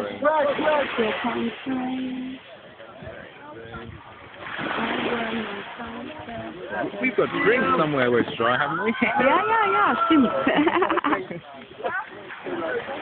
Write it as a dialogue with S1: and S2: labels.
S1: Here comes rain.
S2: We've got drinks somewhere with straw, haven't we?
S1: Yeah, stimmt.